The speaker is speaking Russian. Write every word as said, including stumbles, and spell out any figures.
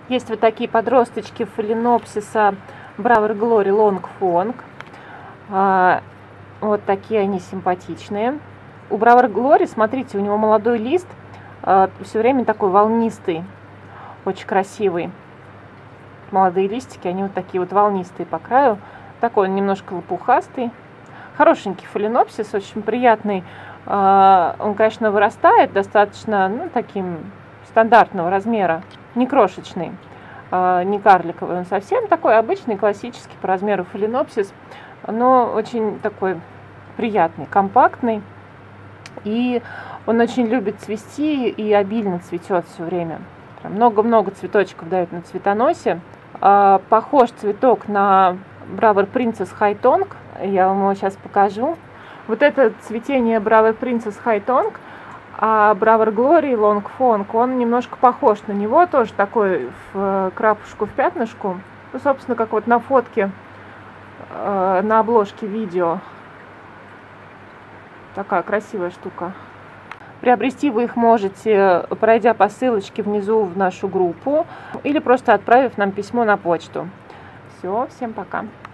Есть вот такие подросточки фаленопсиса Бравер Глори Лонг Фонг. Вот такие они симпатичные. У Бравер Глори, смотрите, у него молодой лист, все время такой волнистый, очень красивый. Молодые листики, они вот такие вот волнистые по краю. Такой он немножко лопухастый. Хорошенький фаленопсис, очень приятный. Он, конечно, вырастает достаточно, ну, таким стандартного размера, не крошечный, не карликовый. Он совсем такой обычный, классический по размеру фаленопсис, но очень такой приятный, компактный. И он очень любит цвести и обильно цветет все время. Много-много цветочков дает на цветоносе. Похож цветок на Бравер Принцесс Хай Тонг. Я вам его сейчас покажу. Вот это цветение Бравер Принцесс Хай Тонг, а Бравер Глори Лонг Фонг, он немножко похож на него, тоже такой в крапушку, в пятнышку. Ну, собственно, как вот на фотке, э, на обложке видео. Такая красивая штука. Приобрести вы их можете, пройдя по ссылочке внизу в нашу группу или просто отправив нам письмо на почту. Все, всем пока.